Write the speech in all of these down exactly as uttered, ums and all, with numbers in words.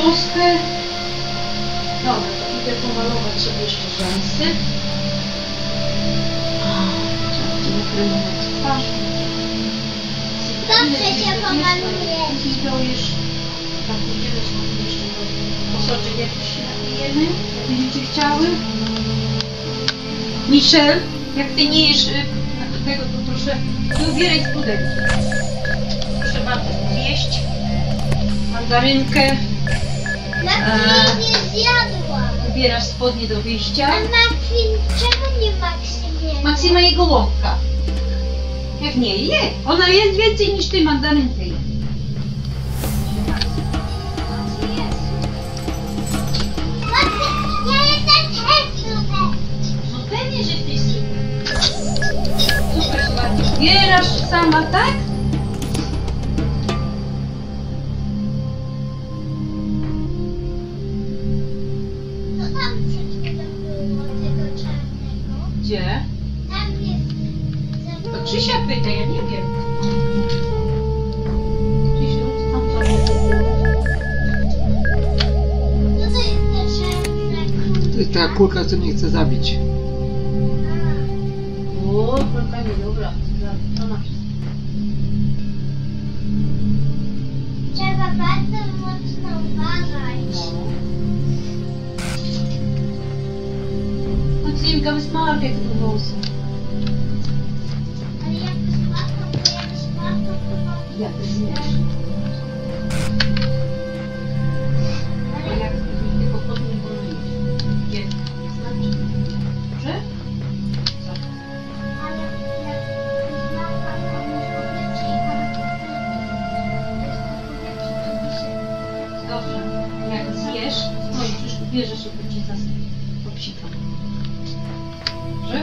troszkę. Dobra, to idę pomalować sobie jeszcze rzęsy. Trzeba będzie nakręmować twarz. Dobrze się pomaluje. Widziałeś, tak będziemy sobie jeszcze posoczek jakiś się napijemy, jak będziecie chciały. Michel, jak ty nie jesz tego, to proszę nie ubieraj spodenki. Proszę bardzo zjeść mandarynkę. Maxi nie zjadła. Ubierasz spodnie do wyjścia. A Maxi, czemu nie Maxi nie? Maxi ma jego łąka. Jak nie je, ona jest więcej niż ty mandarynkę je. Maxi, ja jestem też super. No pewnie, że ty super. Super się ładnie ubierasz sama, tak? Co tam przed chwilą było tego czarnego? Gdzie? Tam jest... To Krzysia pyta, ja nie wiem. Krzysiu, co tam czarnego? Co to jest te czarne? To jest ta kulka, co mnie chce zabić. O, kulka nie dobra. Ona Trzeba bardzo mocno uważać. Maksimka, wysmarkaj te włosy. Ale jak słabo, to jak słabo, to... Jak zjesz? A jak tylko pod nie wolno jeść? Gdzie? Znaczy? Dobrze? Co? Ale jak słabo, to już powietrze i tam Dobrze. Jak zjesz, no i już bierzesz i to ci zas... popsikam. Dobrze?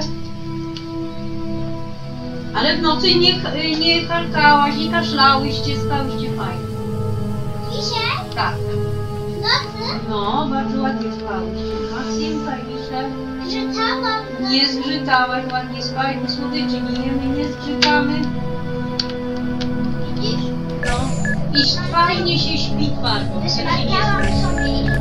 Ale w nocy nie, nie karkałaś, nie kaszlałyście, spałyście fajnie. Dzisiaj? Tak. W nocy? No, bardzo ładnie spałyście. Maksimka i Michel. Czytałam. Nie zgrzytałaś, ładnie spałaś, bo słodyczy nie jemy, nie zgrzytamy. Widzisz? No. I fajnie się śpi bardzo. Wyszmakiałam sobie i